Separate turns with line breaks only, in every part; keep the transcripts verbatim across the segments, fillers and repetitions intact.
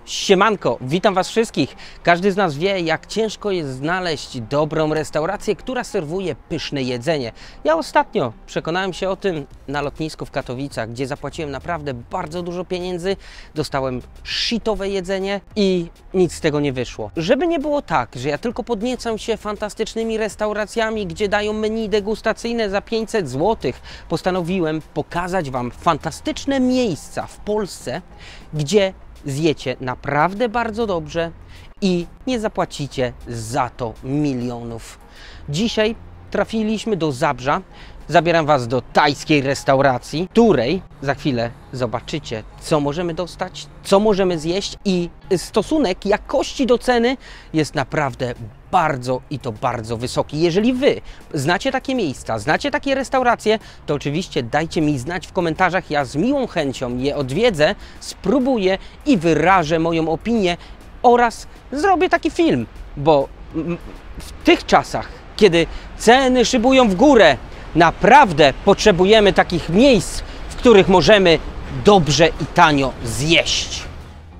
Siemanko, witam Was wszystkich. Każdy z nas wie, jak ciężko jest znaleźć dobrą restaurację, która serwuje pyszne jedzenie. Ja ostatnio przekonałem się o tym na lotnisku w Katowicach, gdzie zapłaciłem naprawdę bardzo dużo pieniędzy, dostałem shitowe jedzenie i nic z tego nie wyszło. Żeby nie było tak, że ja tylko podniecam się fantastycznymi restauracjami, gdzie dają menu degustacyjne za pięćset złotych, postanowiłem pokazać Wam fantastyczne miejsca w Polsce, gdzie zjecie naprawdę bardzo dobrze i nie zapłacicie za to milionów. Dzisiaj trafiliśmy do Zabrza. Zabieram Was do tajskiej restauracji, której za chwilę zobaczycie, co możemy dostać, co możemy zjeść i stosunek jakości do ceny jest naprawdę bardzo i to bardzo wysoki. Jeżeli Wy znacie takie miejsca, znacie takie restauracje, to oczywiście dajcie mi znać w komentarzach. Ja z miłą chęcią je odwiedzę, spróbuję i wyrażę moją opinię oraz zrobię taki film, bo w tych czasach, kiedy ceny szybują w górę, naprawdę potrzebujemy takich miejsc, w których możemy dobrze i tanio zjeść.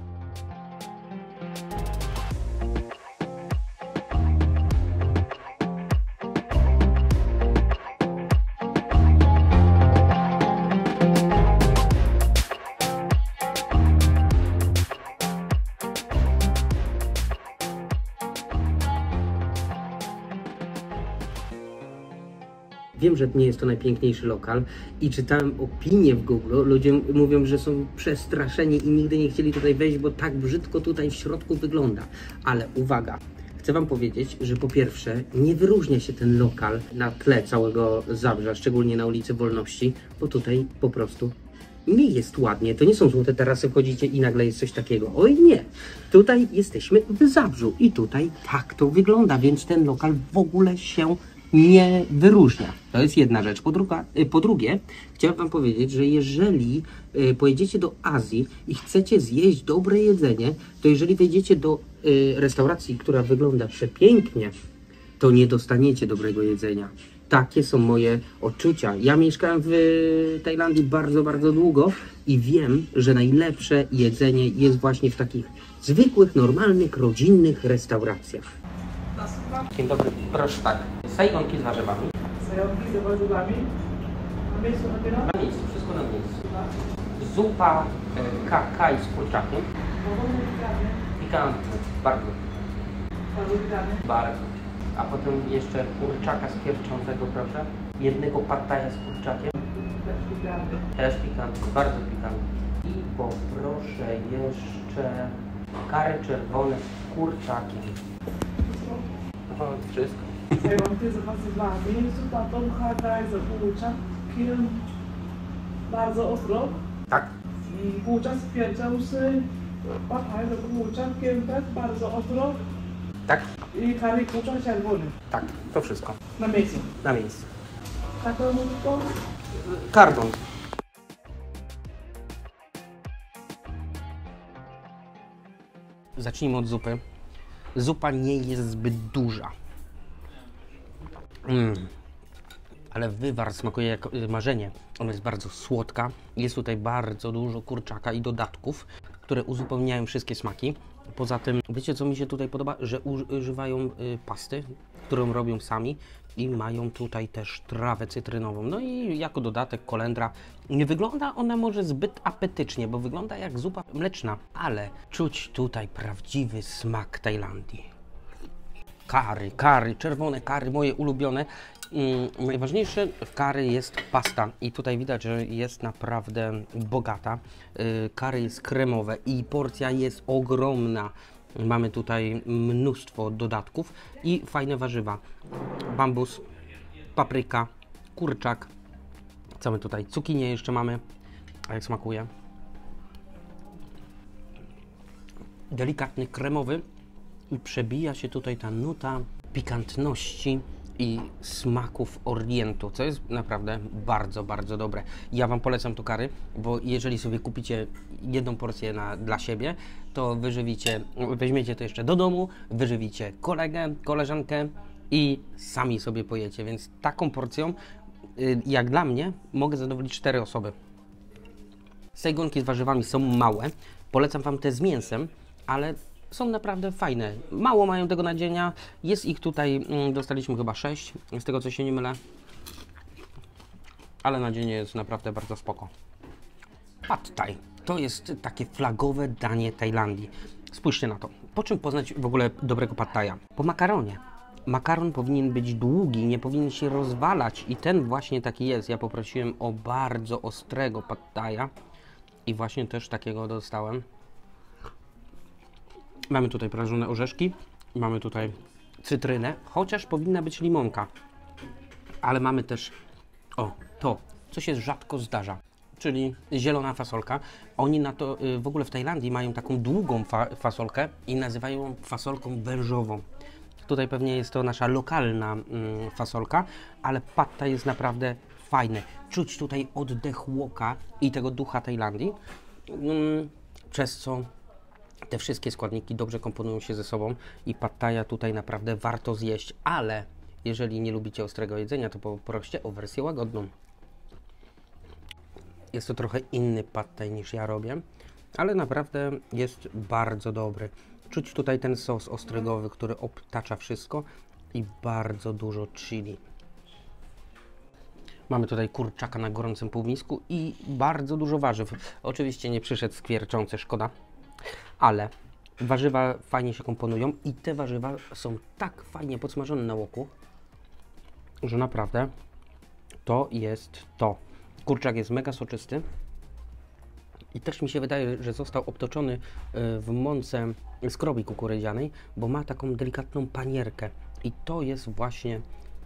Wiem, że nie jest to najpiękniejszy lokal i czytałem opinie w Google. Ludzie mówią, że są przestraszeni i nigdy nie chcieli tutaj wejść, bo tak brzydko tutaj w środku wygląda. Ale uwaga, chcę Wam powiedzieć, że po pierwsze nie wyróżnia się ten lokal na tle całego Zabrza, szczególnie na ulicy Wolności, bo tutaj po prostu nie jest ładnie. To nie są złote tarasy, wchodzicie i nagle jest coś takiego. Oj nie, tutaj jesteśmy w Zabrzu i tutaj tak to wygląda, więc ten lokal w ogóle się nie wyróżnia. To jest jedna rzecz. Po, druga, po drugie, chciałem Wam powiedzieć, że jeżeli y, pojedziecie do Azji i chcecie zjeść dobre jedzenie, to jeżeli wejdziecie do y, restauracji, która wygląda przepięknie, to nie dostaniecie dobrego jedzenia. Takie są moje odczucia. Ja mieszkałem w Tajlandii bardzo, bardzo długo i wiem, że najlepsze jedzenie jest właśnie w takich zwykłych, normalnych, rodzinnych restauracjach. Dzień dobry, proszę tak. Sajgonki z warzywami.
Sajgonki z warzywami. Na miejscu napiera?
Na miejscu, wszystko na miejscu. Zupa e, kakaj z kurczakiem. Pikantny, bardzo.
Bardzo pikantny?
Bardzo. A potem jeszcze kurczaka z pierczącego, proszę. Jednego pad-thaja z kurczakiem.
Też pikantny.
Też pikantny, bardzo pikantny. I poproszę jeszcze kary czerwone z kurczakiem. No, wszystko.
Sajgonki z warzywami, zupa tom kha gai z kurczakiem. Bardzo ostro.
Tak.
I kurczak z pierczący. Pad-thai z kurczakiem też bardzo ostro.
Tak.
I kary kurczak czerwony.
Tak, to wszystko.
Na miejscu.
Na miejscu.
Taką to?
Karton. Zacznijmy od zupy. Zupa nie jest zbyt duża. Mm. Ale wywar smakuje jak marzenie. Ona jest bardzo słodka. Jest tutaj bardzo dużo kurczaka i dodatków, które uzupełniają wszystkie smaki. Poza tym, wiecie co mi się tutaj podoba? Że używają y, pasty, którą robią sami i mają tutaj też trawę cytrynową. No i jako dodatek kolendra. Nie wygląda ona może zbyt apetycznie, bo wygląda jak zupa mleczna, ale czuć tutaj prawdziwy smak Tajlandii. Kary, kary, czerwone kary, moje ulubione. Mm, najważniejsze w kary jest pasta i tutaj widać, że jest naprawdę bogata. Yy, kary jest kremowe i porcja jest ogromna. Mamy tutaj mnóstwo dodatków i fajne warzywa. Bambus, papryka, kurczak. Co my tutaj? Cukinię jeszcze mamy. A jak smakuje? Delikatny, kremowy. I przebija się tutaj ta nuta pikantności i smaków Orientu, co jest naprawdę bardzo, bardzo dobre. Ja Wam polecam to kary, bo jeżeli sobie kupicie jedną porcję na, dla siebie, to wyżywicie, weźmiecie to jeszcze do domu, wyżywicie kolegę, koleżankę i sami sobie pojecie, więc taką porcją, jak dla mnie, mogę zadowolić cztery osoby. Sajgonki z warzywami są małe, polecam Wam te z mięsem, ale są naprawdę fajne. Mało mają tego nadzienia. Jest ich tutaj, dostaliśmy chyba sześć, z tego co się nie mylę. Ale nadzienie jest naprawdę bardzo spoko. Pad Thai to jest takie flagowe danie Tajlandii. Spójrzcie na to. Po czym poznać w ogóle dobrego Pad Thaia? Po makaronie. Makaron powinien być długi, nie powinien się rozwalać i ten właśnie taki jest. Ja poprosiłem o bardzo ostrego Pad Thaia i właśnie też takiego dostałem. Mamy tutaj prażone orzeszki, mamy tutaj cytrynę, chociaż powinna być limonka. Ale mamy też, o, to, co się rzadko zdarza, czyli zielona fasolka. Oni na to, w ogóle w Tajlandii mają taką długą fa fasolkę i nazywają ją fasolką wężową. Tutaj pewnie jest to nasza lokalna mm, fasolka, ale pad thai jest naprawdę fajny. Czuć tutaj oddech łoka i tego ducha Tajlandii, mm, przez co te wszystkie składniki dobrze komponują się ze sobą i pad thaia tutaj naprawdę warto zjeść, ale jeżeli nie lubicie ostrego jedzenia, to poproście o wersję łagodną. Jest to trochę inny pad thai niż ja robię, ale naprawdę jest bardzo dobry. Czuć tutaj ten sos ostrygowy, który obtacza wszystko i bardzo dużo chili. Mamy tutaj kurczaka na gorącym półmisku i bardzo dużo warzyw. Oczywiście nie przyszedł skwierczący, szkoda, ale warzywa fajnie się komponują i te warzywa są tak fajnie podsmażone na łoku, że naprawdę to jest to. Kurczak jest mega soczysty i też mi się wydaje, że został obtoczony w mące skrobi kukurydzianej, bo ma taką delikatną panierkę i to jest właśnie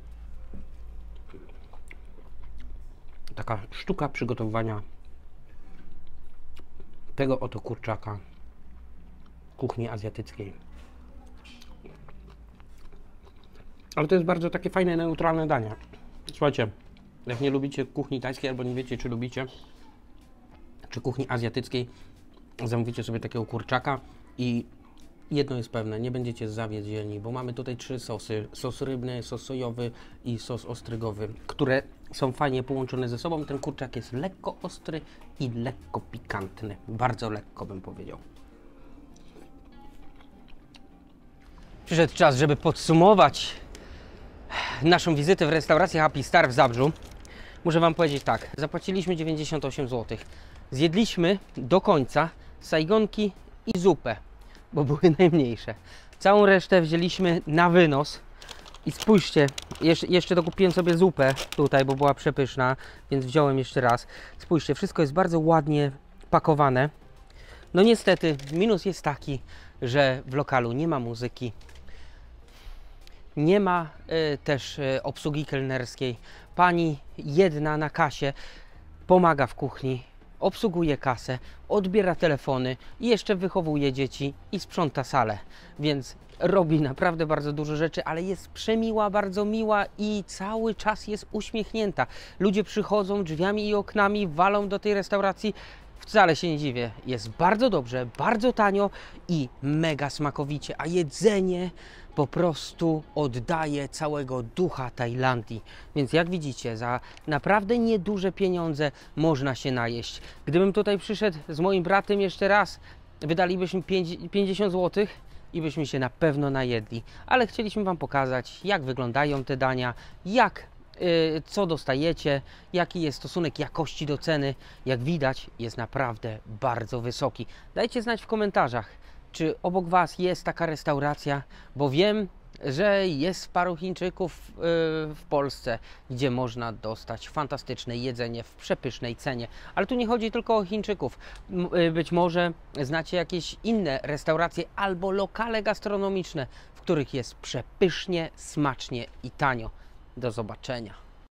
taka sztuka przygotowywania tego oto kurczaka kuchni azjatyckiej. Ale to jest bardzo takie fajne, neutralne danie. Słuchajcie, jak nie lubicie kuchni tajskiej albo nie wiecie, czy lubicie, czy kuchni azjatyckiej, zamówicie sobie takiego kurczaka i jedno jest pewne, nie będziecie zawiedzieni, bo mamy tutaj trzy sosy. Sos rybny, sos sojowy i sos ostrygowy, które są fajnie połączone ze sobą. Ten kurczak jest lekko ostry i lekko pikantny. Bardzo lekko bym powiedział. Przyszedł czas, żeby podsumować naszą wizytę w restauracji Happy Star w Zabrzu. Muszę Wam powiedzieć tak, zapłaciliśmy dziewięćdziesiąt osiem złotych. Zjedliśmy do końca sajgonki i zupę, bo były najmniejsze. Całą resztę wzięliśmy na wynos. I spójrzcie, jeszcze, jeszcze dokupiłem sobie zupę tutaj, bo była przepyszna, więc wziąłem jeszcze raz. Spójrzcie, wszystko jest bardzo ładnie pakowane. No niestety, minus jest taki, że w lokalu nie ma muzyki. Nie ma y, też y, obsługi kelnerskiej. Pani jedna na kasie pomaga w kuchni, obsługuje kasę, odbiera telefony i jeszcze wychowuje dzieci i sprząta salę. Więc robi naprawdę bardzo dużo rzeczy, ale jest przemiła, bardzo miła i cały czas jest uśmiechnięta. Ludzie przychodzą drzwiami i oknami, walą do tej restauracji. Wcale się nie dziwię. Jest bardzo dobrze, bardzo tanio i mega smakowicie, a jedzenie po prostu oddaje całego ducha Tajlandii. Więc jak widzicie, za naprawdę nieduże pieniądze można się najeść. Gdybym tutaj przyszedł z moim bratem jeszcze raz, wydalibyśmy pięćdziesiąt złotych i byśmy się na pewno najedli. Ale chcieliśmy Wam pokazać, jak wyglądają te dania, jak yy, co dostajecie, jaki jest stosunek jakości do ceny. Jak widać, jest naprawdę bardzo wysoki. Dajcie znać w komentarzach, czy obok Was jest taka restauracja, bo wiem, że jest paru Chińczyków yy, w Polsce, gdzie można dostać fantastyczne jedzenie w przepysznej cenie. Ale tu nie chodzi tylko o Chińczyków. M yy, być może znacie jakieś inne restauracje albo lokale gastronomiczne, w których jest przepysznie, smacznie i tanio. Do zobaczenia.